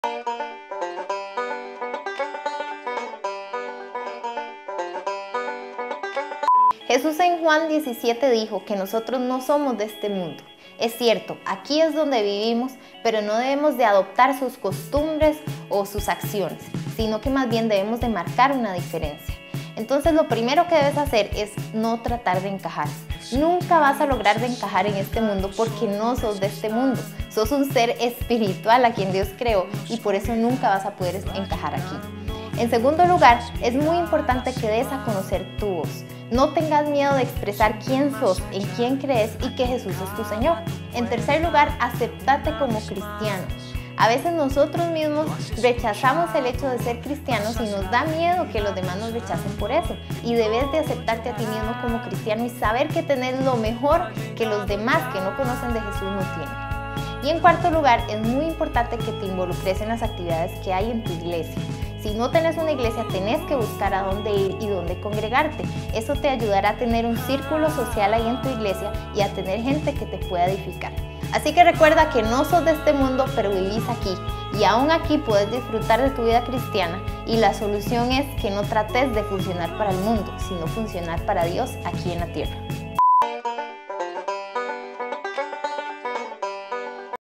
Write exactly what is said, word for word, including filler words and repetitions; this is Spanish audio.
Jesús en Juan diecisiete dijo que nosotros no somos de este mundo. Es cierto, aquí es donde vivimos, pero no debemos de adoptar sus costumbres o sus acciones, sino que más bien debemos de marcar una diferencia. Entonces lo primero que debes hacer es no tratar de encajar. Nunca vas a lograr de encajar en este mundo porque no sos de este mundo. Sos un ser espiritual a quien Dios creó y por eso nunca vas a poder encajar aquí. En segundo lugar, es muy importante que des a conocer tu voz. No tengas miedo de expresar quién sos, en quién crees y que Jesús es tu Señor. En tercer lugar, acéptate como cristiano. A veces nosotros mismos rechazamos el hecho de ser cristianos y nos da miedo que los demás nos rechacen por eso. Y debes de aceptarte a ti mismo como cristiano y saber que tenés lo mejor que los demás que no conocen de Jesús no tienen. Y en cuarto lugar, es muy importante que te involucres en las actividades que hay en tu iglesia. Si no tenés una iglesia, tenés que buscar a dónde ir y dónde congregarte. Eso te ayudará a tener un círculo social ahí en tu iglesia y a tener gente que te pueda edificar. Así que recuerda que no sos de este mundo, pero vivís aquí. Y aún aquí puedes disfrutar de tu vida cristiana y la solución es que no trates de funcionar para el mundo, sino funcionar para Dios aquí en la tierra.